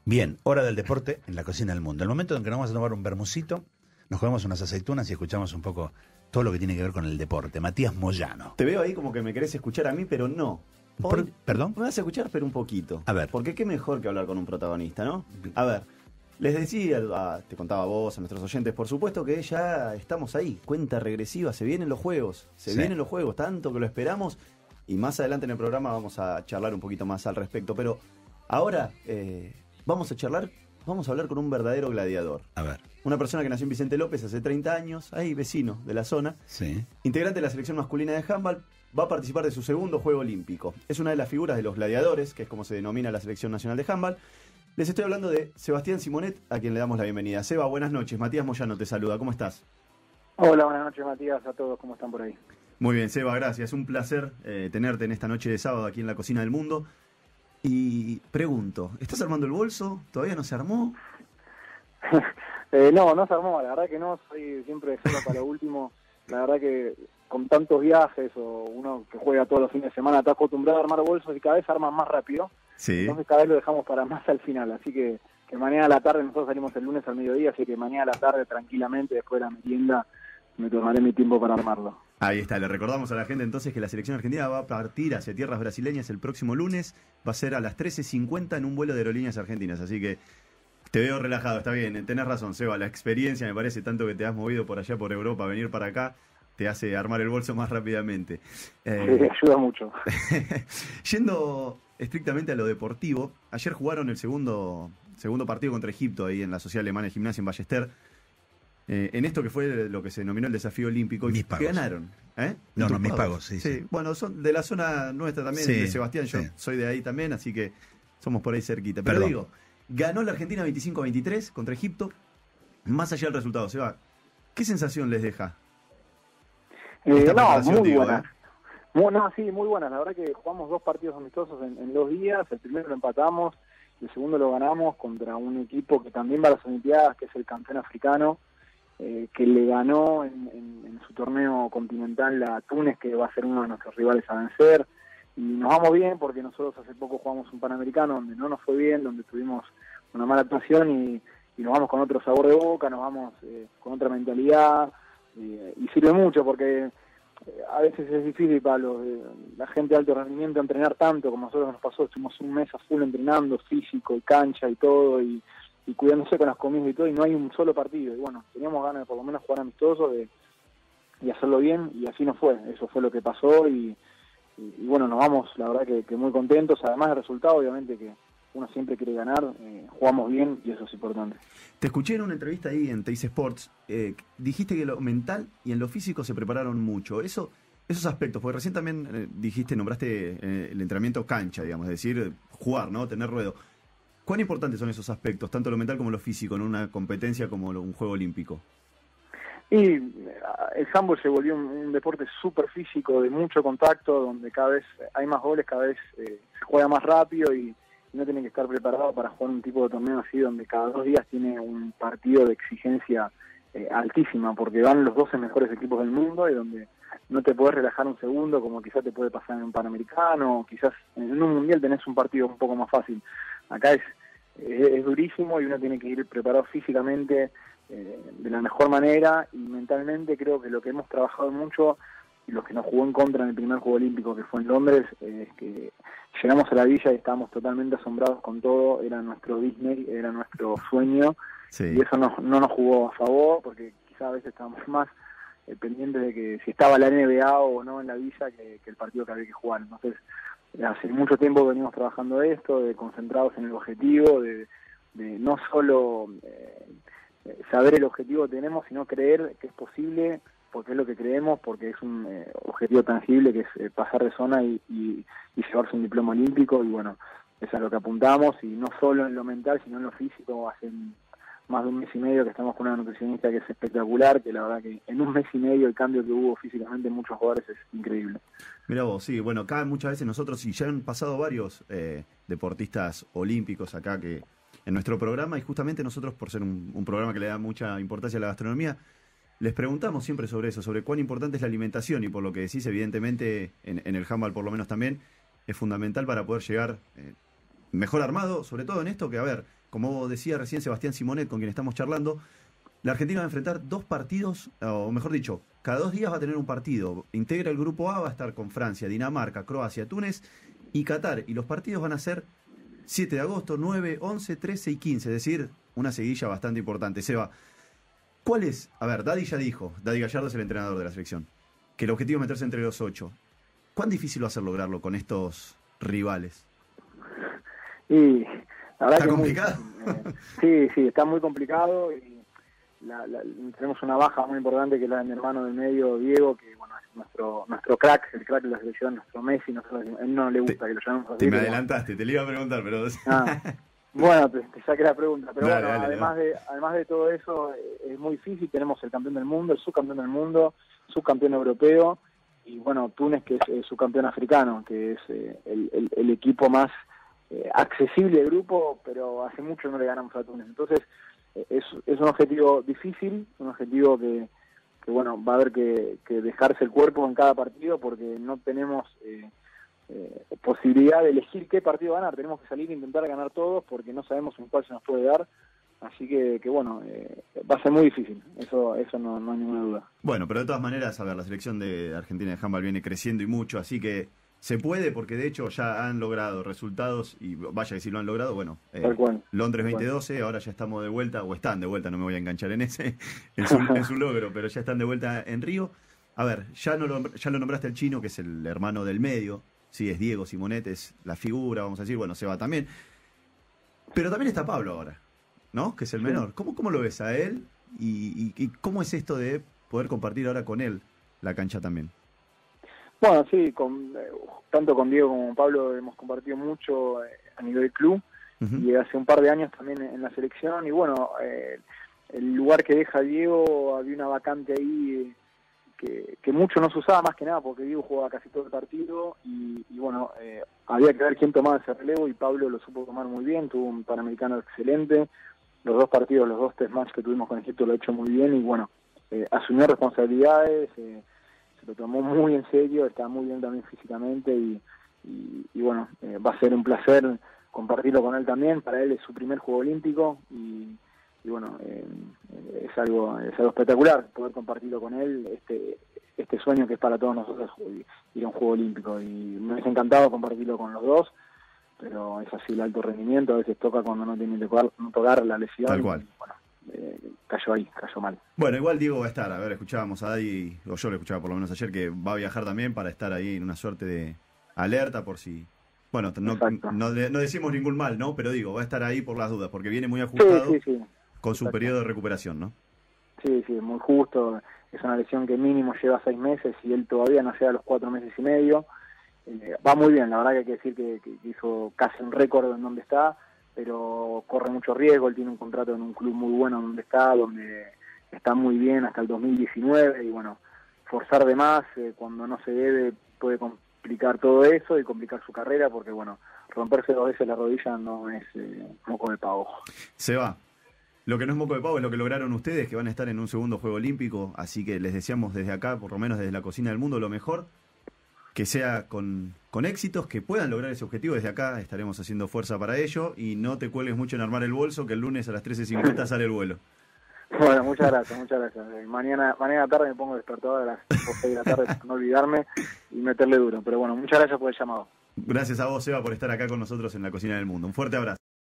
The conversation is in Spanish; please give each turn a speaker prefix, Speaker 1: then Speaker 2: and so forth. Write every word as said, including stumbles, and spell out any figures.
Speaker 1: Bien, hora del deporte en la cocina del mundo. El momento en que nos vamos a tomar un bermucito, nos comemos unas aceitunas y escuchamos un poco todo lo que tiene que ver con el deporte. Matías Moyano.
Speaker 2: Te veo ahí como que me querés escuchar a mí, pero no. Hoy
Speaker 1: Por- ¿Perdón?
Speaker 2: Me vas a escuchar, pero un poquito.
Speaker 1: A ver.
Speaker 2: Porque qué mejor que hablar con un protagonista, ¿no? A ver, les decía, a- te contaba a vos, a nuestros oyentes, por supuesto que ya estamos ahí. Cuenta regresiva, se vienen los juegos. Se
Speaker 1: Sí.
Speaker 2: vienen los juegos, tanto que lo esperamos. Y más adelante en el programa vamos a charlar un poquito más al respecto. Pero ahora eh, vamos a charlar, vamos a hablar con un verdadero gladiador.
Speaker 1: A ver.
Speaker 2: Una persona que nació en Vicente López hace treinta años, ahí vecino de la zona.
Speaker 1: Sí.
Speaker 2: Integrante de la selección masculina de handball, va a participar de su segundo Juego Olímpico. Es una de las figuras de los gladiadores, que es como se denomina la selección nacional de handball. Les estoy hablando de Sebastián Simonet, a quien le damos la bienvenida. Seba, buenas noches. Matías Moyano te saluda. ¿Cómo estás?
Speaker 3: Hola, buenas noches Matías, a todos, ¿cómo están por ahí?
Speaker 2: Muy bien, Seba, gracias. Un placer eh, tenerte en esta noche de sábado aquí en la Cocina del Mundo. Y pregunto, ¿estás armando el bolso? ¿Todavía no se armó?
Speaker 3: eh, no, no se armó, la verdad que no, soy siempre solo para lo último. La verdad que con tantos viajes o uno que juega todos los fines de semana está acostumbrado a armar bolsos y cada vez arman más rápido.
Speaker 2: Sí.
Speaker 3: Entonces cada vez lo dejamos para más al final, así que, que mañana a la tarde, nosotros salimos el lunes al mediodía, así que mañana a la tarde tranquilamente después de la merienda me tomaré mi tiempo para armarlo.
Speaker 2: Ahí está, le recordamos a la gente entonces que la selección argentina va a partir hacia tierras brasileñas el próximo lunes, va a ser a las trece cincuenta en un vuelo de aerolíneas argentinas, así que te veo relajado, está bien, tenés razón, Seba, la experiencia me parece tanto que te has movido por allá por Europa, venir para acá, te hace armar el bolso más rápidamente. Eh,
Speaker 3: Sí, ayuda mucho.
Speaker 2: Yendo estrictamente a lo deportivo, ayer jugaron el segundo, segundo partido contra Egipto ahí en la Sociedad Alemana de Gimnasia en Ballester. Eh, en esto que fue lo que se denominó el desafío olímpico,
Speaker 1: Mis
Speaker 2: y
Speaker 1: pagos.
Speaker 2: ganaron. ¿Eh?
Speaker 1: No,
Speaker 2: ¿Tus
Speaker 1: no, mis pagos, sí, sí.
Speaker 2: Bueno, son de la zona nuestra también,
Speaker 1: Sí,
Speaker 2: de Sebastián, yo
Speaker 1: sí.
Speaker 2: soy de ahí también, así que somos por ahí cerquita. Pero
Speaker 1: Perdón.
Speaker 2: digo, ganó la Argentina veinticinco a veintitrés contra Egipto. Más allá del resultado, Seba, ¿qué sensación les deja?
Speaker 3: Eh,
Speaker 2: Esta
Speaker 3: no,
Speaker 2: preparación,
Speaker 3: muy
Speaker 2: digo,
Speaker 3: buenas.
Speaker 2: ¿eh?
Speaker 3: Muy, no, sí, muy buenas. La verdad que jugamos dos partidos amistosos en, en dos días. El primero lo empatamos, el segundo lo ganamos contra un equipo que también va a las Olimpiadas, que es el campeón africano, eh, que le ganó en, en, en su torneo continental a Túnez, que va a ser uno de nuestros rivales a vencer. Y nos vamos bien porque nosotros hace poco jugamos un Panamericano donde no nos fue bien, donde tuvimos una mala actuación y, y nos vamos con otro sabor de boca, nos vamos eh, con otra mentalidad. Y, y sirve mucho porque eh, a veces es difícil para los, eh, la gente de alto rendimiento entrenar tanto como a nosotros nos pasó. Estuvimos un mes a full entrenando, físico y cancha y todo, y, y cuidándose con las comidas y todo, y no hay un solo partido. Y bueno, teníamos ganas de por lo menos jugar amistoso de, y hacerlo bien, y así no fue. Eso fue lo que pasó, y, y, y bueno, nos vamos, la verdad que, que muy contentos. Además del resultado, obviamente que uno siempre quiere ganar, eh, jugamos bien y eso es importante.
Speaker 2: Te escuché en una entrevista ahí en Teis Sports, eh, dijiste que en lo mental y en lo físico se prepararon mucho. Eso, esos aspectos, porque recién también eh, dijiste, nombraste eh, el entrenamiento cancha, digamos, es decir, jugar, ¿no? Tener ruedo. ¿Cuán importantes son esos aspectos, tanto lo mental como lo físico, en una competencia como lo- un juego olímpico?
Speaker 3: Y eh, el handball se volvió un, un deporte súper físico, de mucho contacto, donde cada vez hay más goles, cada vez eh, se juega más rápido y no tiene que estar preparado para jugar un tipo de torneo así, donde cada dos días tiene un partido de exigencia eh, altísima, porque van los doce mejores equipos del mundo y donde no te podés relajar un segundo, como quizás te puede pasar en un Panamericano, o quizás en un Mundial tenés un partido un poco más fácil. Acá es, es, es durísimo y uno tiene que ir preparado físicamente eh, de la mejor manera, y mentalmente creo que lo que hemos trabajado mucho y lo que nos jugó en contra en el primer Juego Olímpico, que fue en Londres, eh, es que llegamos a la villa y estábamos totalmente asombrados con todo, era nuestro Disney, era nuestro sueño,
Speaker 2: Sí.
Speaker 3: y eso no, no nos jugó a favor, porque quizás a veces estábamos más eh, pendientes de que si estaba la N B A o no en la villa que, que el partido que había que jugar. Entonces, hace mucho tiempo venimos trabajando esto, de concentrados en el objetivo, de, de no solo eh, saber el objetivo que tenemos, sino creer que es posible, porque es lo que creemos, porque es un eh, objetivo tangible, que es eh, pasar de zona y, y, y llevarse un diploma olímpico. Y bueno, eso es a lo que apuntamos, y no solo en lo mental, sino en lo físico. Hace más de un mes y medio que estamos con una nutricionista que es espectacular, que la verdad que en un mes y medio el cambio que hubo físicamente en muchos jugadores es increíble.
Speaker 2: Mira vos, sí, bueno, acá muchas veces nosotros, y ya han pasado varios eh, deportistas olímpicos acá que en nuestro programa, y justamente nosotros, por ser un, un programa que le da mucha importancia a la gastronomía, les preguntamos siempre sobre eso, sobre cuán importante es la alimentación, y por lo que decís, evidentemente, en, en el handball por lo menos también, es fundamental para poder llegar eh, mejor armado, sobre todo en esto que, a ver, como decía recién Sebastián Simonet, con quien estamos charlando, la Argentina va a enfrentar dos partidos, o mejor dicho, cada dos días va a tener un partido. Integra el grupo A, va a estar con Francia, Dinamarca, Croacia, Túnez y Qatar. Y los partidos van a ser siete de agosto, nueve, once, trece y quince. Es decir, una seguidilla bastante importante. Seba, ¿cuál es? A ver, Daddy ya dijo, Daddy Gallardo es el entrenador de la selección, que el objetivo es meterse entre los ocho. ¿Cuán difícil va a ser lograrlo con estos rivales?
Speaker 3: Y la verdad
Speaker 2: ¿Está
Speaker 3: que
Speaker 2: complicado?
Speaker 3: Muy, eh, sí, sí, está muy complicado y la, la, tenemos una baja muy importante que es la de mi hermano del medio, Diego, que bueno, es nuestro nuestro crack, el crack de la selección, nuestro Messi. Nosotros, a él no le gusta
Speaker 2: te,
Speaker 3: que lo llamemos así.
Speaker 2: Te me
Speaker 3: pero,
Speaker 2: adelantaste, te le iba a preguntar, pero...
Speaker 3: Ah, bueno, te, te saqué la pregunta, pero
Speaker 2: dale,
Speaker 3: bueno,
Speaker 2: dale,
Speaker 3: además,
Speaker 2: dale.
Speaker 3: de, además de todo eso, eh, es muy difícil. Tenemos el campeón del mundo, el subcampeón del mundo, subcampeón europeo, y bueno, Túnez, que es eh, subcampeón africano, que es eh, el, el, el equipo más eh, accesible del grupo, pero hace mucho no le ganamos a Túnez. Entonces, eh, es, es un objetivo difícil, un objetivo que, que bueno, va a haber que, que dejarse el cuerpo en cada partido, porque no tenemos eh, eh, posibilidad de elegir qué partido ganar. Tenemos que salir e intentar ganar todos, porque no sabemos en cuál se nos puede dar. Así que, que bueno, eh, va a ser muy difícil, eso eso no, no hay ninguna duda.
Speaker 2: Bueno, pero de todas maneras, a ver, la selección de Argentina de handball viene creciendo y mucho, así que se puede, porque de hecho ya han logrado resultados, y vaya que si lo han logrado, bueno, eh,
Speaker 3: Tal cual.
Speaker 2: Londres
Speaker 3: Tal cual.
Speaker 2: veinte doce, ahora ya estamos de vuelta, o están de vuelta, no me voy a enganchar en ese, en su, en su logro, pero ya están de vuelta en Río. A ver, ya, no lo, ya lo nombraste al chino, que es el hermano del medio, sí, es Diego Simonet, es la figura, vamos a decir, bueno, Seba también, pero también está Pablo ahora, ¿no? Que es el
Speaker 3: Sí.
Speaker 2: menor. ¿Cómo, cómo lo ves a él? Y, y, y cómo es esto de poder compartir ahora con él la cancha también?
Speaker 3: Bueno, sí, con, eh, tanto con Diego como con Pablo hemos compartido mucho eh, a nivel club,
Speaker 2: Uh-huh.
Speaker 3: y hace un par de años también en la selección, y bueno, eh, el lugar que deja Diego, había una vacante ahí eh, que, que mucho no se usaba, más que nada porque Diego jugaba casi todo el partido, y, y bueno, eh, había que ver quién tomaba ese relevo, y Pablo lo supo tomar muy bien, tuvo un Panamericano excelente, los dos partidos, los dos test match que tuvimos con Egipto lo ha hecho muy bien, y bueno, eh, asumió responsabilidades, eh, se lo tomó muy en serio, está muy bien también físicamente, y, y, y bueno, eh, va a ser un placer compartirlo con él también. Para él es su primer juego olímpico, y, y bueno, eh, es algo es algo espectacular poder compartirlo con él, este este sueño que es para todos nosotros, ir a un juego olímpico, y me hubiese encantado compartirlo con los dos, pero es así el alto rendimiento, a veces toca cuando no tiene que tocar, no tocar la lesión.
Speaker 2: Tal cual.
Speaker 3: Y, bueno, eh, cayó ahí, cayó mal.
Speaker 2: Bueno, igual Diego va a estar. A ver, escuchábamos a Daddy, o yo lo escuchaba por lo menos ayer, que va a viajar también para estar ahí en una suerte de alerta por si... Bueno, no, no, no decimos ningún mal, ¿no? Pero digo, va a estar ahí por las dudas, porque viene muy ajustado
Speaker 3: sí, sí, sí.
Speaker 2: con su
Speaker 3: Exacto.
Speaker 2: periodo de recuperación, ¿no?
Speaker 3: Sí, sí, muy justo. Es una lesión que mínimo lleva seis meses y él todavía no llega a los cuatro meses y medio. Eh, va muy bien, la verdad que hay que decir que, que hizo casi un récord en donde está, pero corre mucho riesgo. Él tiene un contrato en un club muy bueno donde está, donde está muy bien hasta el dos mil diecinueve, y bueno, forzar de más eh, cuando no se debe puede complicar todo eso y complicar su carrera, porque bueno, romperse dos veces la rodilla no es eh, moco de pavo.
Speaker 2: Se va. Lo que no es moco de pavo es lo que lograron ustedes, que van a estar en un segundo Juego Olímpico, así que les deseamos desde acá, por lo menos desde la cocina del mundo, lo mejor, que sea con, con éxitos, que puedan lograr ese objetivo. Desde acá estaremos haciendo fuerza para ello, y no te cuelgues mucho en armar el bolso, que el lunes a las trece cincuenta sale el vuelo.
Speaker 3: Bueno, muchas gracias, muchas gracias. Eh, Mañana mañana tarde me pongo despertador a las seis de la tarde para no olvidarme y meterle duro. Pero bueno, muchas gracias por el llamado.
Speaker 2: Gracias a vos, Seba, por estar acá con nosotros en la cocina del mundo. Un fuerte abrazo.